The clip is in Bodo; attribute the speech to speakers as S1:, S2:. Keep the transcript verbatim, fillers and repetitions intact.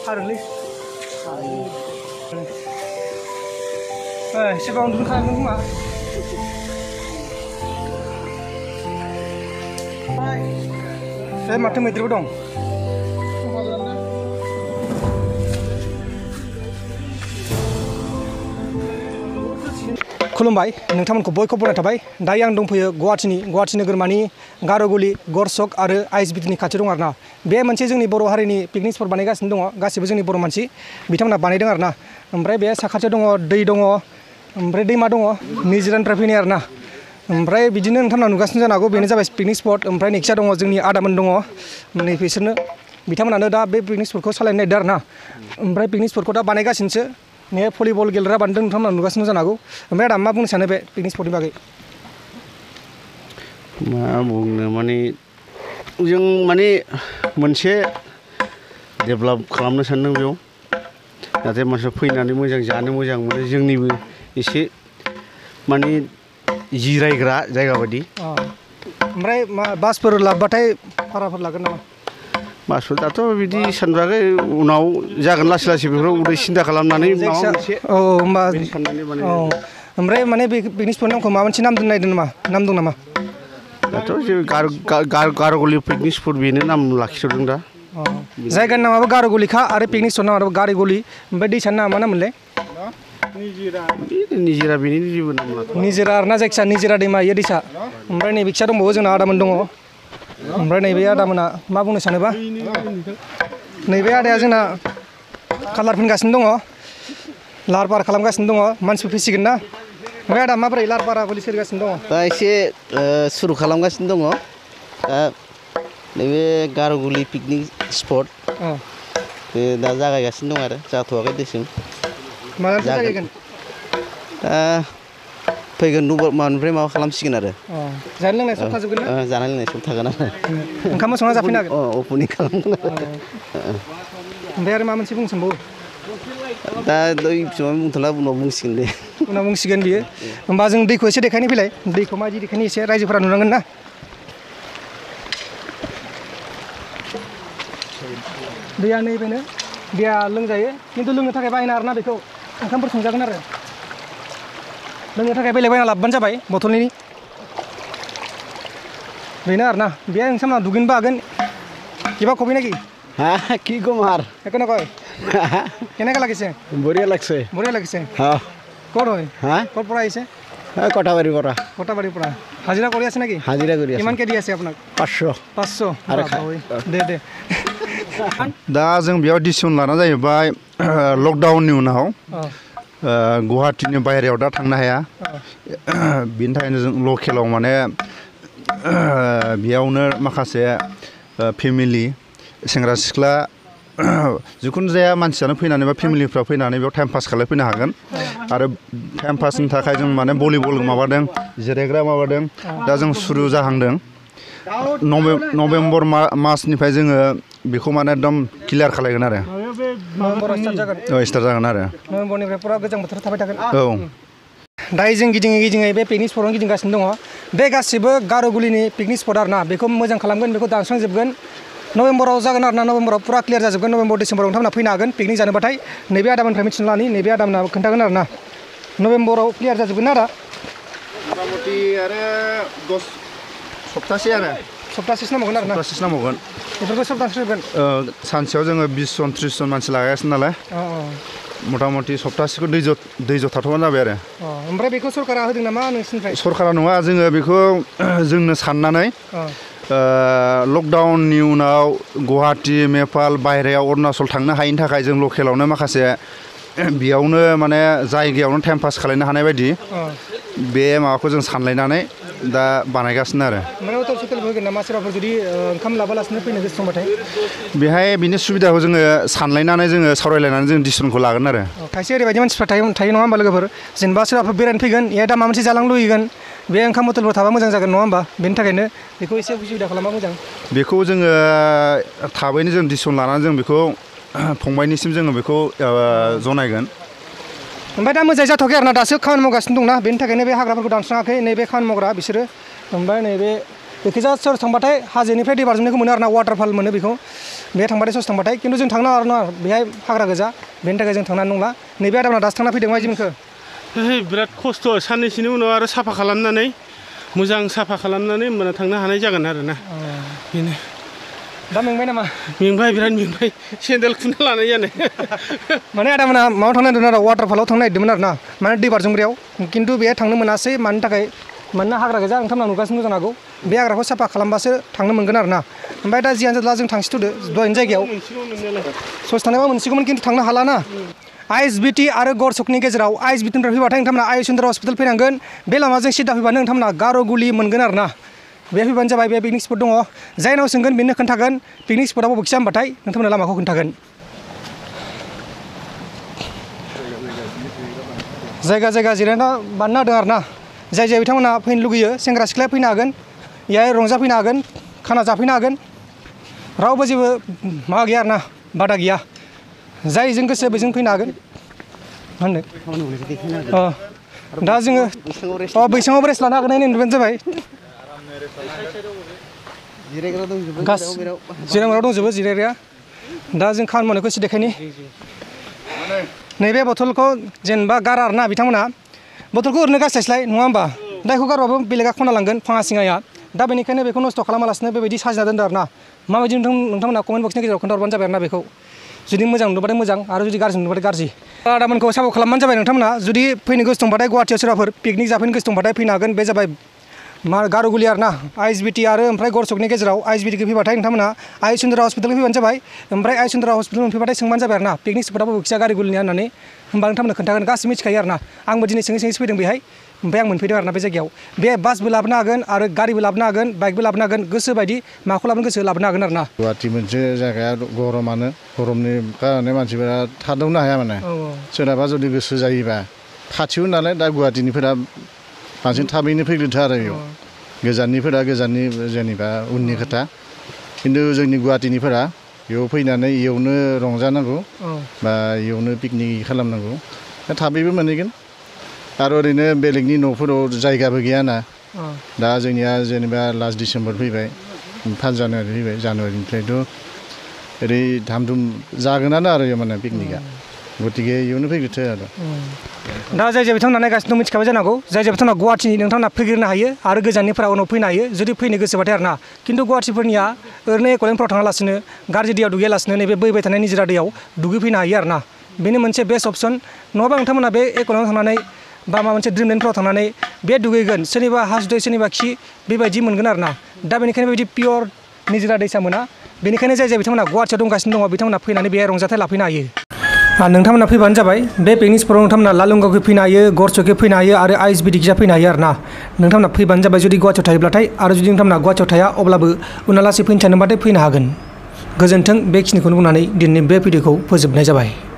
S1: हारोलै eh siapa untuk kalian rumah saya makan metro dong खुलुमबाय नोंथांमोनखौ बयखौबो बरायना थाबाय दायो आं दंफैयो गुवाहाटीनि गुवाहाटी नोगोरमानि गार'गुलि गरसक आरो आइएसबिटिनि खाथियाव दं आरोना बे मोनसे जोंनि बर' हारिनि पिकनिक स्पट बानायगासिनो दङ गासिबो जोंनि बर' मानसि बिथांमोना बानायदों आरोना ओमफ्राय बे साखाथियाव दङ दै दङ ओमफ्राय दैमा दङ निजिरानिफ्राय फैनाय आरोना ओमफ्राय बिदिनो नोंथांमोना नुगासिनो जानो हागौ बेनो जाबाय पिकनिक स्पट ओमफ्राय नेक्स्टआ दङ जोंनि आदामोन दङ नै बिसोरनो बिथांमोनानो दा बे पिकनिक स्पटखौ सालायनो नागिरदों आरोना ओमफ्राय पिकनिक स्पटखौ दा बानायगासिनोसो ने भलिबल गेलेग्रा बानायदों नोंथांमोना नुगासिनो जानो हागौ ओमफ्राय आदा मा बुंनो सानो बे पिकनिक स्पटनि बागै
S2: मा बुंनो माने जों माने मोनसे डेभेलप खालामनो सानदों बेयाव जाहाथे मानसिया फैनानै मोजां जानो मोजां मोनो जोंनिबो एसे माने जिरायग्रा जायगा बायदि
S1: ओमफ्राय मा बासफोर लाबबाथाय भाराफोर लागोन नामा
S2: बासफोर दाथ' बिदि सानबाखै उनाव जागोन लासै लासै बेफोराव उदै सिन्था खालामनानै माबा मोनसे
S1: औ होमबा
S2: साननानै माने
S1: औ ओमफ्राय माने बे पिकनिक स्पटनि नामखौ माबा मोनसे नाम दोननो नागिरदों नामा नाम दं नामा
S2: दाथ' जे गार'गुलि पिकनिक स्पट बेनो नाम लाखिथ'दों दा
S1: जायगानि नामाबो गार'गुलिखा आरो पिकनिक स्पट नामाबो गार'गुलि ओमफ्राय दैसानि नामा मा नाममोनलाय
S2: निजिरा बेनि जेबो नाम लाखा
S1: निजिरा आरोना जायखिया निजिरा दैमा इयो दैसा ओमफ्राय नै बिखिया दंबावो जोंना आदामोन दङ ओमफ्राय नैबे आदामोना मा बुंनो सानोबा नैबे आदाया जोंना कालार फोनगासिनो दङ लाहार फाहार खालामगासिनो दङ मानसिफोर फैसिगोन ना ओमफ्राय आदा माबोरै लाहार फाहारा बोरै सोलिगासिनो दङ
S3: दा एसे सुरु खालामगासिनो दङ दा नैबे गार'गुलि पिकनिक स्पट बे दा जागायगासिनो दं आरो जाथ'वाखै दिसिम
S1: माला जागायगोन
S3: दा फैगोन माबानिफ्राय माबा खालामसिगोन आरो
S1: जानाय लोंनाय सब थाजोबगोन ना
S3: जानाय लोंनाय सब थागोन आरो
S1: ओंखामबो संना जाफैनो हागोन
S3: अ अपेनिं खालामगोन
S1: ओमफ्राय आरो माबा मोनसे बुंनो सानबावो
S3: दा दै बुंथ'ला उनाव बुंसिगोन दे
S1: उनाव बुंसिगोन बियो होमबा जों दैखौ एसे देखायनो फैलाय दैखौ माबायदि देखायनो एसे रायजोफोरा नुनांगोन ना दैया नैबेनो दैया लोंजायो खिन्थु लोंनो थाखाय बायना आरोना बेखौ ओंखामफोर संजागोन आरो लोंनो थाखाय बेलेग बायना लाबोबानो जाबाय बथलनि बेनो आरोना बे नोंथांमोना दुगैनोबो हागोन किबा कबि नाকি
S3: হ্যাঁ কি কুমার
S1: একো নকয় কেনেকা লাগিছে
S3: বঢ়িয়া লাগছে
S1: বঢ়িয়া লাগিছে
S3: হ্যাঁ
S1: ক'ত হয়
S3: হ্যাঁ
S1: ক'ৰ পৰা আহিছে
S3: কটাবাৰীৰ পৰা
S1: কটাবাৰীৰ পৰা হাজিৰা কৰি আছে নেকি
S3: হাজিৰা কৰি আছে
S1: কিমানকৈ দি আছে আপোনাক
S3: পাঁচশ
S1: পাঁচশ দে দे
S4: दा जों बेयाव डिसिसन लाना जाहैबाय लकडाउननि उनाव गुवाहाटीनि बाहेरायाव दा थांनो हाया बिनि थाखायनो जों लकेलाव माने बेयावनो माखासे फेमिलि सेंग्रा सिख्ला जिखुनु जाया मानसियानो फैनानै बा फेमिलिफ्रा फैनानै बेयाव टाइम पास खालामफैनो हागोन आरो टाइम पासनि थाखाय जों माने भलिबल माबादों जिरायग्रा माबादों दा जों सुरु जाहांदों नभेम्बर मासनिफ्राय जोङो बेखौ माने एकदम क्लियार खालायगोन आरो स्टार्ट जागोन आरो
S1: नभेम्बरनिफ्राय पुरा गोजां बोथोर थाबाय थागोन
S4: औ
S1: दायो जों गिदिङै गिदिङै बे पिकनिक स्पटआव गिदिंगासिनो दङ बे गासिबो गार'गुलिनि पिकनिक स्पट आरोना बेखौ मोजां खालामगोन बेखौ दानस्रांजोबगोन नभेम्बराव जागोन आरोना नभेम्बराव पुरा क्लियार जाजोबगोन नभेम्बर डिसेम्बराव नोंथांमोना फैनो हागोन पिकनिक जानोबाथाय नैबे आदामोननिफ्राय मिथिना लानि नैबे आदामोना खोन्थागोन आरोना नभेम्बराव क्लियार जाजोबगोन आदा
S4: मथा-मथि आरो दस सप्तासे आरो
S1: सप्तासेसो नांबावगोन आरोना
S4: सप्तासेसो नांबावगोन
S1: बेफोरखौ सब दानस्रांजोबगोन
S4: सानसेयाव जोङो बिस जन त्रिस जन मानसि लागासिनो नालाय मथा-मथि सप्तासेखौ दै दै ज' थाथ'बानो जाबाय आरो
S1: ओमफ्राय बेखौ सरकारा होदों नामा नोंसिनिफ्राय
S4: सरकारा नङा जोङो बेखौ जोंनो साननानै लकडाउननि उनाव गुवाहाटी नेपाल बाहेरायाव अरुणाचल थांनो हायिनि थाखाय जों लकेलावनो माखासे बेयावनो माने जायगायावनो टाइम पास खालामनो हानाय बायदि बे माबाखौ जों सानलायनानै दा बानायगासिनो आरो
S1: ओमफ्राय हटेल सटेल होगोन नामा सोरबाफोर जुदि ओंखाम लाबालासिनो फैनो गोसो दंबाथाय
S4: बेहाय बिनि सुबिदाखौ जोङो सानलायनानै जोङो सावरायलायनानै जों डिसिसनखौ लागोन आरो
S1: खायसे ओरैबायदि मानसिफ्रा थायो थायो नङा होमबा लोगोफोर जेनेबा सोरबाफोर बेरायनो फैगोन ए दा माबा मोनसे जालां लुगैगोन बे ओंखाम हटेलफोर थाबा मोजां जागोन नङा होमबा बेनि थाखायनो बेखौ एसे सुबिदा खालामबा मोजां
S4: बेखौ जोङो थाबैनो जों डिसिसन लानानै जों बेखौ फंबायनिसिम जोङो बेखौ जनायगोन
S1: ओमफ्राय दा मोजाङै जाथ'वाखै आरोना दासो खामानि मावगासिनो दंना बेनि थाखायनो बे हाग्राफोरखौ दानस्राङाखै नैबे खामानि मावग्रा बिसोरो ओमफ्राय नैबे बेखिजा सोर थांबाथाय हाजोनिफ्राय दै बाज्रुमनायखौ मोनो आरोना वाटारफल मोनो बेखौ बे थांबाथाय ससे थांबाथाय खिन्थु जों थांनो आरोना बेहाय हाग्रा गोजा बेनि थाखाय जों थांनानै नंला नैबे आदामोना दासो थांना फैदों माबायदि मोनखो
S5: बिराद खस्थ' साननैसोनि उनाव आरो साफा खालामनानै मोजां साफा खालामनानै होमबाना थांनो हानाय जागोन आरोना बेनो
S1: दा मेंबाय नामा
S5: मेंबाय बिराद मेंबाय सेन्देल खुना लानाय जानो
S1: माने आदामोना माबायाव थांनो नागिरदोंमोन आरो वाटारफलाव थांनो नागिरदोंमोन आरोना माने दै बाज्रुमग्रायाव खिन्थु बेहाय थांनो मोनासै मानि थाखाय मानोना हाग्रा गोजा नोंथांमोना नुगासिनो जानो हागौ बे हाग्राखौ साफा खालामबासो थांनो मोनगोन आरोना ओमफ्राय दा जियानो जादोला जों थांसिथ'दो दहायनि जायगायाव ससे थांनायबा मोनसिगौमोन खिन्थु थांनो हाला ना आइएसबिटि आरो गरसकनि गेजेराव आइएसबिटिनिफ्राय फैबाथाय नोंथांमोना आयुषचन्द्र हस्पिटाल फैनांगोन बे लामाजों सिदा फैबानो नोंथांमोना गार'गुलि मोनगोन आरोना बे फैबानो जाबाय बे पिकनिक स्पट दङ जायनाव सोंगोन बेनो खोन्थागोन पिकनिक स्पटआ बबेखिजा होनबाथाय नोंथांमोना लामाखौ खोन्थागोन जायगा जायगा जिरायना बानायना होदों आरोना जाय जाय बिथांमोना फैनो लुगैयो सेंग्रा सिख्लाया फैनो हागोन बेहाय रंजाफैनो हागोन खाना जाफैनो हागोन रावबो जेबो माबा गैया आरोना बादा गैया जायजों गोसो बेजों फैनो हागोन मा होनदों दा जोङो अ बैसाङाव रेस्ट लानो हागोन होननाय नुबानो जाबाय जिरायग्रा दंजोबो जिरायग्राया दा जों खामानि मावनायखौ एसे देखायनि नैबे बथलखौ जेनेबा गारा आरोना बिथांमोना बथलखौ ओरैनो गारस्लायस्लाय नङा होमबा दा बेखौ गारबाबो बेलेगा खना लांगोन फाङा सिङाया दा बेनिखायनो बेखौ नस्थ' खालामालासिनो बेबायदि साजिना दोनदों आरोना माबायदि नोंथां नोंथांमोना कमेन्ट बक्सनि गेजेराव खोन्थाहरबानो जाबाय आरोना बेखौ जुदि मोजां नुबाथाय मोजां आरो जुदि गाज्रि नुबाथाय गाज्रि आदामोनखौ सापर्ट खालामबानो जाबाय नोंथांमोना जुदि फैनो गोसो दंबाथाय गुवाहाटियाव सोरबाफोर पिकनिक जाफैनो गोसो दंबाथाय फैनो हागोन बे जाबाय मा गार'गुलि आरोना आइएसबिटि आरो ओमफ्राय गरसकनि गेजेराव आइएसबिटिखौ फैबाथाय नोंथांमोना आयुषचन्द्र हस्पिटालखौ फैबानो जाबाय ओमफ्राय आयुषचन्द्र हस्पिटाल मोनफैबाथाय सोंबानो जाबाय आरोना पिकनिक स्पटआ बबेखिजा गार'गुलिनिया होननानै होमबा नोंथांमोना खोन्थागोन गासिबो मिथिखायो आरोना आंबो दिनै सोङै सोङैसो फैदों बेहाय ओमफ्राय आं मोनफैदों आरोना बे जायगायाव बे बासबो लाबोनो हागोन आरो गारिबो लाबोनो हागोन बाइकबो लाबोनो हागोन गोसो बायदि माखौ लाबोनो गोसो लाबोनो हागोन आरोना
S4: गुवाहाटि मोनसे जायगाया गरमानो गरमनि कारणे मानसिफोरा थाद'नो हाया माने सोरहाबा जुदि गोसो जायोबा खाथियाव नालाय दा गुवाहाटिनिफोरा बांसिन थाबैनो फैग्रोथो आरो बेयाव गोजाननिफोरा गोजाननि जेनेबा उननि खोथा खिन्थु जोंनि गुवाहाटिनिफोरा बेयाव फैनानै इयावनो रंजानांगौ बा इयावनो पिकनिक खालामनांगौ थाबैबो मोनहैगोन आरो ओरैनो बेलेगनि न'फोराव जायगाबो गैयाना दा जोंनिया जेनेबा लास्ट डिसेम्बर फैबाय फार्स्ट जानुवारि फैबाय जानुवारिनिफ्रायथ' ओरै धामधुम जागोनानो आरो माने पिकनिकआ गतिके इयावनो फैग्रोथो आरो
S1: दा जाय जाय बिथांमोना नायगासिनो दं मिथिखाबाय जानांगौ जाय जाय बिथांमोना गुवाहाटिनि नोंथांमोना फैग्रोनो हायो आरो गोजाननिफ्राय उनाव फैनो हायो जुदि फैनो गोसोबाथाय आरोना खिन्थु गुवाहाटिफोरनिया ओरैनो एक'लेन्डफ्राव थाङालासिनो गाज्रि दैयाव दुगैयालासिनो नैबे बोहैबाय थानाय निजिरा दैयाव दुगैफैनो हायो आरोना बेनो मोनसे बेस्ट अपसन नङाबा नोंथांमोना बे एक'लेन्डआव थांनानै बा माबा मोनसे ड्रिमलेन्डफ्राव थांनानै बे दुगैगोन सोरनिबा हासुदै सोरनिबा खि बेबायदि मोनगोन आरोना दा बेनिखायनो बेबायदि पियर निजिरा दैसा मोना बेनिखायनो जाय जाय बिथांमोना गुवाहाटियाव दंगासिनो दङ बिथांमोना फैनानै बेहाय रंजाथाय लाफैनो हायो नोंथांमोना फैबानो जाबाय बे पिकनिक स्पटआव नोंथांमोना लालुंगावखै फैनो हायो गरसकखै फैनो हायो आरो आइएसबिटिखिजा फैनो हायो आरोना नोंथांमोना फैबानो जाबाय जुदि गुवाहाटियाव थायोब्लाथाय आरो जुदि नोंथांमोना गुवाहाटियाव थाया अब्लाबो उनालासे फैनो सानोबाथाय फैनो हागोन गोजोन्थों बेखिनिखौनो बुंनानै दिनैनि बे भिडिअखौ फोजोबनाय जाबाय।